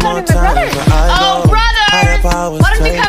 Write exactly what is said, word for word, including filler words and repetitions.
talking to my brother. Oh, brother! Why don't you come